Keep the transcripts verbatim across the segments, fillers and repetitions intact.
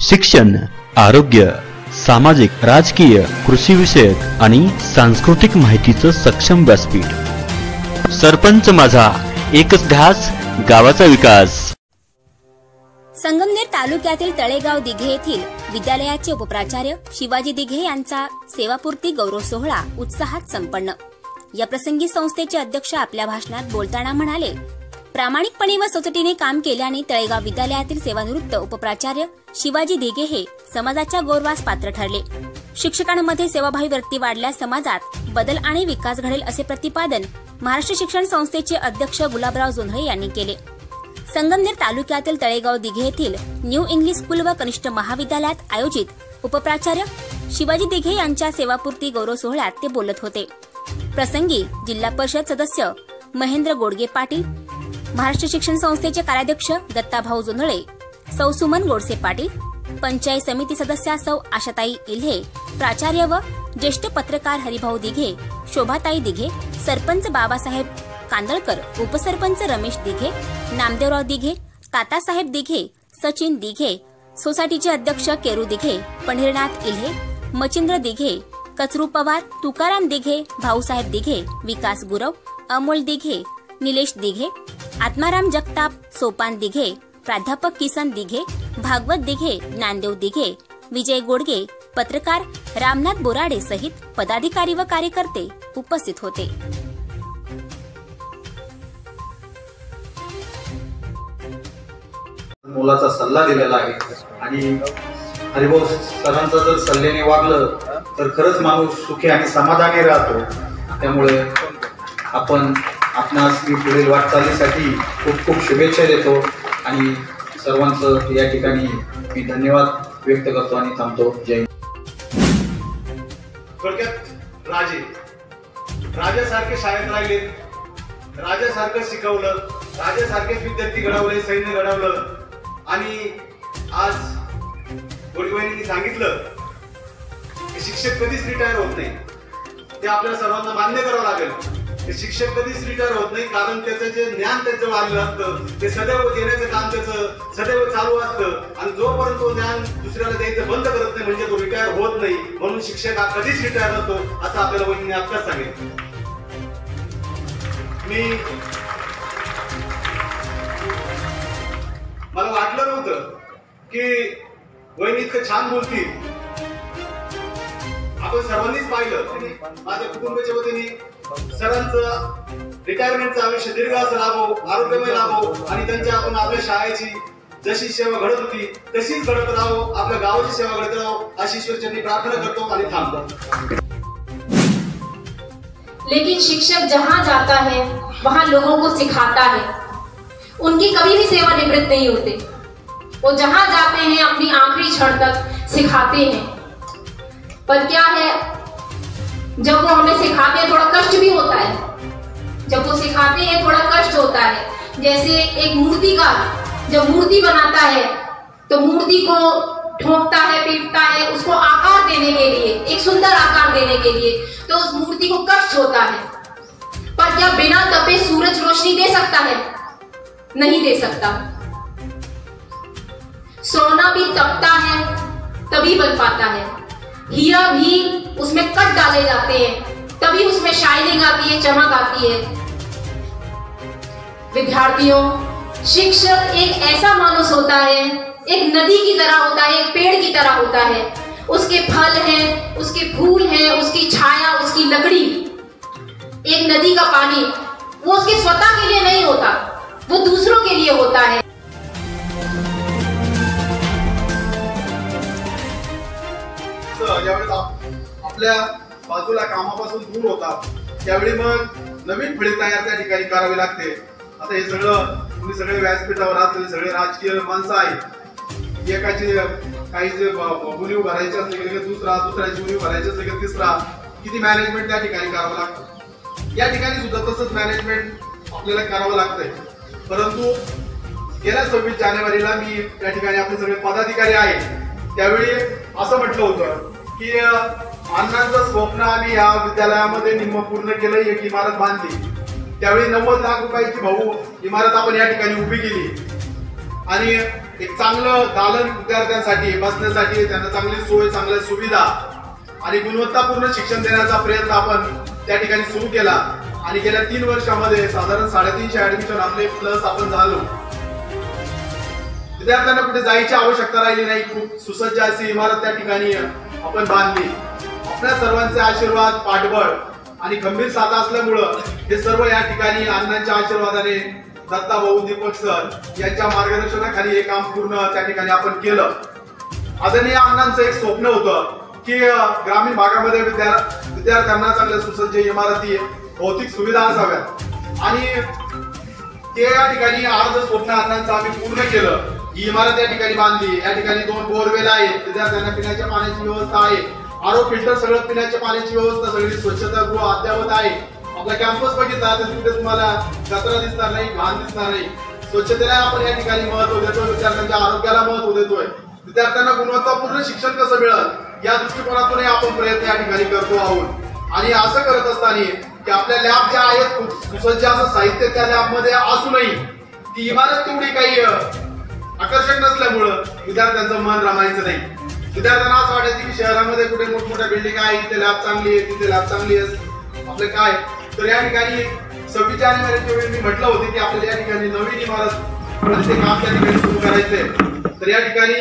शिक्षण, आरोग्य, सामाजिक, राजकीय, कृषी विषयक आणि सांस्कृतिक माहितीचं सक्षम व्यासपीठ। सरपंच माझा, एकच ध्यास, गावाचा विकास। संगमनेर तालुक्यातील तळेगाव दिघे येथील विद्यालयाचे उपप्राचार्य शिवाजी दिघे यांचा सेवापूर्ती गौरव सोहळा उत्साहात संपन्न। या प्रसंगी संस्थेचे अध्यक्ष आपल्या भाषणात बोलताना म्हणाले, प्रामाणिकपणे व स्वच्छतेने काम केल्याने तळेगाव विद्यालयातील सेवानिवृत्त उपप्राचार्य शिवाजी दिघे हे समाजाच्या गौरवास पात्र ठरले। शिक्षकांमध्ये सेवाभावी वृत्ती वाढल्यास समाजात बदल आणि विकास घडेल असे प्रतिपादन महाराष्ट्र शिक्षण संस्थेचे अध्यक्ष गुलाबराव जोंधळे यांनी केले। संगमनेर तालुक्यातील तळेगाव दिघे येथील न्यू इंग्लिश स्कूल व कनिष्ठ महाविद्यालयात आयोजित उपप्राचार्य शिवाजी दिघे यांच्या सेवापूर्ती गौरव सोहळ्यात ते बोलत होते। प्रसंगी जिल्हा परिषद सदस्य महेंद्र गोडगे पाटील, महाराष्ट्र शिक्षण संस्थेचे कार्याध्यक्ष दत्ताभाऊ जोंधळे, सौ सुमन गोडसे पाटील, पंचायत समिती सदस्या सौ आशाताई इल्हे, प्राचार्य व ज्येष्ठ पत्रकार हरिभाऊ दिघे, शोभाताई दिघे, सरपंच बाबासाहेब कांदळकर, उपसरपंच रमेश दिघे, नामदेवराव दिघे, तातासाहेब दिघे, सचिन दिघे, सोसायटीचे अध्यक्ष केरू दिघे, पंढरीनाथ इल्हे, मचिंद्र दिघे, कचरू पवार, तुकाराम दिघे, भाऊसाहेब दिघे, विकास गुरव, अमोल दिघे, निलेश दिघे, आत्माराम जगताप, सोपान दिघे, प्राध्यापक किसन दिघे, भागवत दिघे, ज्ञानदेव दिघे, विजय गोडगे, पत्रकार रामनाथ बोराडे सहित पदाधिकारी व कार्यकर्ते उपस्थित होते। मोलाचा सल्ला दिलेला आहे आणि हरिभाऊ सरांचा जर सल्ल्याने वागलं तर खरंच माणूस सुखी आणि समाधानी राहतो। त्यामुळे आपण आपणास मी पुढील वाटचालीसाठी खूप खूप शुभेच्छा देतो आणि सर्वांचं या ठिकाणी मी धन्यवाद व्यक्त करतो आणि थांबतो। जय थोडक्यात राजे राजासारखे शाळेत राहिले, राजासारखं शिकवलं, राजासारखेच विद्यार्थी घडवले, सैन्य घडवलं आणि आज गोडगेवाहिनींनी सांगितलं की शिक्षक कधीच रिटायर होत नाही। ते आपल्या सर्वांना मान्य करावं लागेल की शिक्षक कधीच रिटायर होत नाही, कारण त्याचं जे ज्ञान त्याचं वाढलं असतं ते सदैव देण्याचं काम त्याचं सदैव चालू असतं आणि जोपर्यंत तो ज्ञान दुसऱ्याला द्यायचं बंद करत नाही म्हणजे तो रिटायर होत नाही। म्हणून शिक्षक हा कधीच रिटायर होतो असं आपल्याला वहिनीने आत्ताच सांगितलं। मी मला वाटलं नव्हतं की वहिनी इतकं छान बोलतील। आपण सर्वांनीच पाहिलं, माझ्या कुटुंबाच्या वतीने सरांचं रिटायरमेंटचं आयुष्य दीर्घ असं लाभो, आरोग्यमय लाभो आणि त्यांच्या आपण आपल्या शाळेची जशी सेवा घडत होती तशीच घडत राहो, आपल्या गावाची सेवा घडत राहो अशी ईश्वरचरणी प्रार्थना करतो आणि थांबतो। लेकिन शिक्षक जहाँ जाता है वहाँ लोगों को सिखाता है, उनकी कभी भी सेवा निवृत्त नहीं होते। वो जहां जाते हैं अपनी आखिरी क्षण तक सिखाते हैं। पर क्या है, जब वो हमें सिखाते हैं थोड़ा कष्ट भी होता है। जब वो सिखाते हैं थोड़ा कष्ट होता है। जैसे एक मूर्तिकार जब मूर्ति बनाता है तो मूर्ति को ठोकता है, पीटता है, उसको आकार देने के लिए, एक सुंदर आकार देने के लिए, तो उस मूर्ति को कष्ट होता है। पर क्या बिना तपे सूरज रोशनी दे सकता है? नहीं दे सकता। सोना भी तपता है तभी बन पाता है, हीरा भी उसमें कट डाले जाते हैं तभी उसमें शाइनिंग आती है, चमक आती है। विद्यार्थियों, शिक्षक एक ऐसा मानुष होता है, एक नदी की तरह होता है, एक पेड़ की तरह होता है। उसके फल हैं, उसके फूल हैं, उसकी छाया, उसकी लकड़ी। एक नदी का पानी वो उसके स्वतः के लिए नहीं होता, वो दूसरों के लिए होता है। ज्यावेळेस आपल्या बाजूला कामापासून दूर होतात त्यावेळी मग नवीन फळी तयार त्या ठिकाणी करावी लागते। आता हे सगळं तुम्ही सगळे व्यासपीठावर असलेले सगळे राजकीय माणसं आहेत, एकाची काही जे उणीव भरायची असते की दुसरा, दुसऱ्याची उणीव भरायची असते की तिसरा, किती मॅनेजमेंट त्या ठिकाणी करावं लागतं। या ठिकाणी सुद्धा तसंच मॅनेजमेंट आपल्याला करावं लागतंय। परंतु गेल्या सव्वीस जानेवारीला मी त्या ठिकाणी आपले सगळे पदाधिकारी आहेत त्यावेळी असं म्हटलं होतं की अण्णांचं स्वप्न आम्ही या विद्यालयामध्ये निम्म पूर्ण केलं, एक इमारत बांधली। त्यावेळी नव्वद लाख रुपयाची भाऊ इमारत आपण या ठिकाणी उभी केली आणि एक चांगलं दालन विद्यार्थ्यांसाठी बसण्यासाठी त्यांना चांगली सोय, चांगल्या सुविधा आणि गुणवत्तापूर्ण शिक्षण देण्याचा प्रयत्न आपण त्या ठिकाणी सुरू केला आणि गेल्या तीन वर्षामध्ये साधारण साडेतीनशे ऍडमिशन आपले प्लस आपण झालो. विद्यार्थ्यांना कुठे जायची आवश्यकता राहिली नाही. खूप सुसज्ज अशी इमारत त्या ठिकाणी आपण बांधली. आपल्या सर्वांचे आशीर्वाद, पाठबळ आणि खंबीर साथ असल्यामुळं हे सर्व या ठिकाणी अण्णांच्या आशीर्वादाने, दत्ता भाऊ, दीपक सर यांच्या मार्गदर्शनाखाली हे काम पूर्ण त्या ठिकाणी आपण केलं. आदरणीय अण्णांचं एक स्वप्न होतं की ग्रामीण भागामध्ये विद्यार्थ्यांना चांगल्या सुसज्ज इमारती, भौतिक सुविधा असाव्यात आणि ते या ठिकाणी अर्ध स्वप्न अण्णांचं आम्ही पूर्ण केलं. ही इमारत या ठिकाणी बांधली. या ठिकाणी दोन बोरवेल आहेत. विद्यार्थ्यांना पिण्याच्या पाण्याची व्यवस्था आहे. आरो फिल्टर सगळं, पिण्याच्या पाण्याची व्यवस्था सगळी, स्वच्छतागृह अद्यावत आहे. आपला कॅम्पस बघितला तर तिथे तुम्हाला कचरा दिसणार नाही, घाण दिसणार नाही. स्वच्छतेला आपण या ठिकाणी महत्व देतोय. विद्यार्थ्यांच्या आरोग्याला महत्व देतोय. विद्यार्थ्यांना गुणवत्तापूर्ण शिक्षण कसं मिळेल या दृष्टिकोनातून आपण प्रयत्न या ठिकाणी करतो आहोत. आणि असं करत असताना की आपल्या लॅब ज्या आहेत खूप सुसज्ज असं साहित्य त्या लॅबमध्ये असूनही ती इमारत तेवढी काही आकर्षक नसल्यामुळं विद्यार्थ्यांचं मन रमायचं नाही. विद्यार्थ्यांना असं वाटायचं की शहरामध्ये कुठे मोठमोठ्या बिल्डिंग आहे, तिथे लॅब चांगली आहे, तिथे लॅब चांगली आहे, आपलं काय. तर या ठिकाणी सव्वीस जानेवारीच्या वेळी मी म्हटलं होतं की आपल्याला या ठिकाणी नवीन इमारत आणि ते काम त्या ठिकाणी सुरू करायचंय. तर या ठिकाणी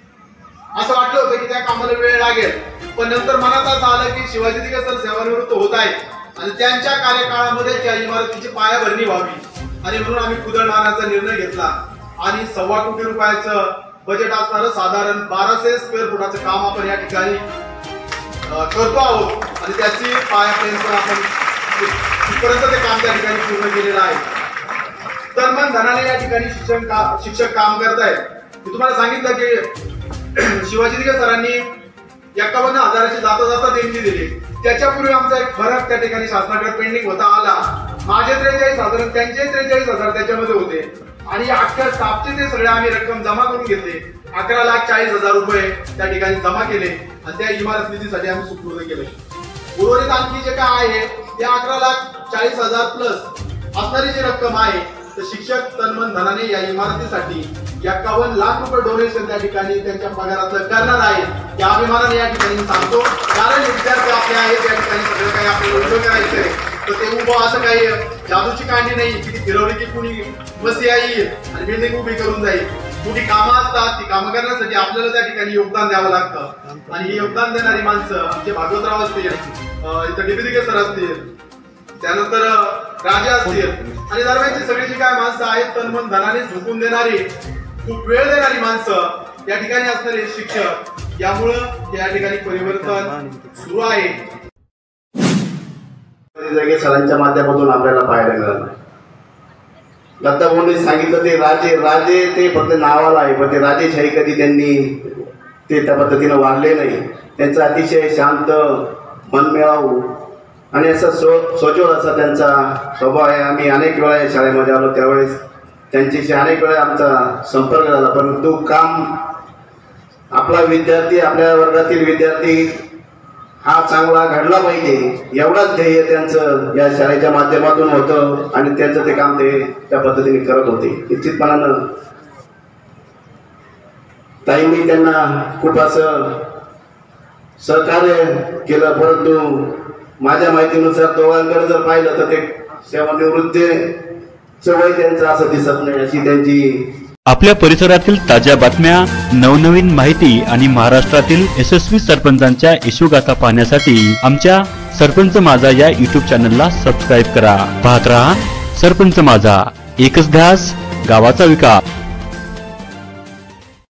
असं वाटलं होतं की त्या कामाला वेळ लागेल, पण नंतर मनात असं आलं की शिवाजी दिघे सर सेवानिवृत्त होत आहेत आणि त्यांच्या कार्यकाळामध्ये त्या इमारतीची पायाभरणी व्हावी आणि म्हणून आम्ही कुदळ मारण्याचा निर्णय घेतला आणि सव्वा कोटी रुपयाचं बजेट असणारं साधारण बाराशे स्क्वेअर फुटाचं काम आपण या ठिकाणी करतो आहोत आणि त्याची पायापर्यंत आपण तिथपर्यंत ते काम त्या ठिकाणी पूर्ण केलेलं आहे. तन मन धनाने या ठिकाणी शिक्षण का शिक्षक काम करतायत. मी तुम्हाला सांगितलं की शिवाजी दिघे सरांनी एकावन्न हजाराची जाता जाता देणगी दिली. त्याच्यापूर्वी आमचा एक फरक त्या ठिकाणी शासनाकडे पेंडिंग होता आला. माझे त्रेचाळीस हजार, त्यांचे त्रेचाळीस हजार त्याच्यामध्ये होते आणि अख्ख्या स्टाफचे ते सगळे आम्ही रक्कम जमा करून घेतले. अकरा लाख चाळीस हजार रुपये त्या ठिकाणी जमा केले आणि त्या इमारत निधीसाठी आम्ही सुपूर्द केले. उर्वरित आणखी जे काय आहे ते अकरा लाख चाळीस हजार प्लस असणारी जी रक्कम आहे तर शिक्षक तनमन धनाने या इमारतीसाठी एकावन्न लाख रुपये डोनेशन त्या ठिकाणी त्यांच्या पगारातलं करणार आहे. या अभिमानाने या ठिकाणी सांगतो, कारण विद्यार्थी आपले आहेत त्या ठिकाणी सगळं काही आपल्याला उभं करायचंय. तर ते उभं असं काही जादूची कांडी नाही की ती फिरवली की कुणी बसी येईल आणि बिल्डिंग उभी करून जाईल. मोठी कामं असतात, ती कामं करण्यासाठी आपल्याला त्या ठिकाणी योगदान द्यावं लागतं आणि ही योगदान देणारी माणसं आमचे भागवतराव असतील, इथं डी बी दिघे सर असतील, त्यानंतर राजा असतील आणि दरम्यानची सगळी जी काय माणसं आहेत तनमन धनाने झोकून देणारी, खूप वेळ देणारी माणसं या ठिकाणी असणारे शिक्षक, यामुळं या ठिकाणी परिवर्तन सुरू आहे. सरांच्या माध्यमातून आपल्याला पाहायला मिळालं. दत्ता भाऊंनी सांगितलं ते राजे राजे ते फक्त नावाला आहे, पण ते राजेशाही कधी त्यांनी ते त्या पद्धतीनं वाढले नाही. त्यांचा अतिशय शांत, मनमिळावू आणि असा स्व स्वजोड असा त्यांचा स्वभाव आहे. आम्ही अनेक वेळा या शाळेमध्ये आलो, त्यावेळेस त्यांच्याशी अनेक वेळा आमचा संपर्क झाला, परंतु काम आपला विद्यार्थी, आपल्या वर्गातील विद्यार्थी हा चांगला घडला पाहिजे एवढाच ध्येय त्यांचं या शाळेच्या माध्यमातून होतं आणि त्यांचं ते काम ते त्या पद्धतीने करत होते. निश्चितपणानं ताईंनी त्यांना खूप असं सहकार्य केलं, परंतु माझ्या माहितीनुसार दोघांकडे जर पाहिलं तर ते सेवानिवृत्तीचं वय त्यांचं असं दिसत नाही, अशी त्यांची. आपल्या परिसरातील ताज्या बातम्या, नवनवीन माहिती आणि महाराष्ट्रातील यशस्वी सरपंचांच्या यशोगाथा पाहण्यासाठी आमच्या सरपंच माझा या युट्यूब चॅनलला सबस्क्राईब करा. पाहत रहा सरपंच माझा, एकच ध्यास, गावाचा विकास.